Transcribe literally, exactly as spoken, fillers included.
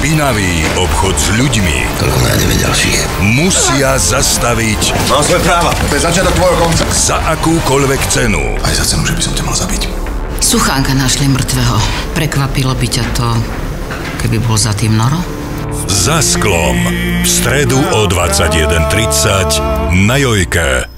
špinavý obchod s ľuďmi. Toľko nájdeme ďalších. Musia zastaviť. Mám svoje práva. To je začiatok tvojho konca. Za akúkoľvek cenu. Aj za cenu, že by som ťa mal zabiť. Suchánka našli mŕtvého. Prekvapilo by ťa to, keby bol za tým Noro? Za sklom. V stredu o dvadsaťjeden tridsať na Jojke.